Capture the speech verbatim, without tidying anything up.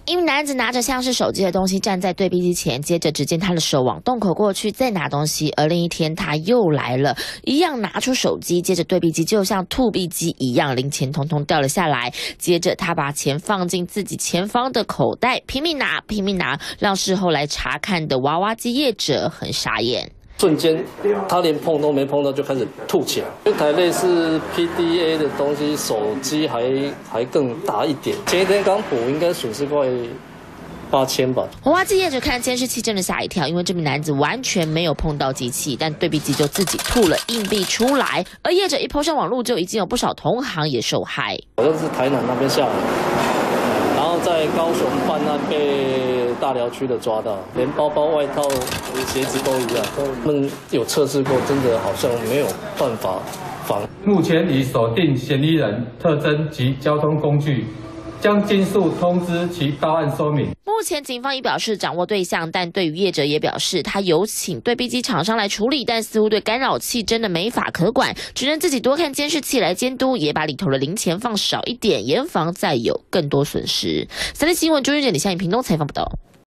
一名男子拿着像是手机的东西站在对币机前，接着只见他的手往洞口过去，再拿东西。而另一天他又来了，一样拿出手机，接着对币机就像吐币机一样，零钱通通掉了下来。接着他把钱放进自己前方的口袋，拼命拿，拼命拿，让事后来查看的娃娃机业者很傻眼。 瞬间，他连碰都没碰到就开始吐起来。一台类似 P D A 的东西，手机还还更大一点。前一天刚补，应该损失快八千吧。 娃娃机业者看监视器真的吓一跳，因为这名男子完全没有碰到机器，但对币机就自己吐了硬币出来。而业者一抛上网络，就已经有不少同行也受害。 好像是台南那边下来，然后在高雄办案被大寮区的抓到，连包包、外套、鞋子都一样。他们有测试过，真的好像没有办法防。 目前已锁定嫌疑人特征及交通工具，将尽速通知其到案说明。 目前警方已表示掌握对象，但对于业者也表示，他有请对币机厂商来处理，但似乎对干扰器真的没法可管，只能自己多看监视器来监督，也把里头的零钱放少一点，严防再有更多损失。三立新闻朱玉姐、李相颖屏东采访报道。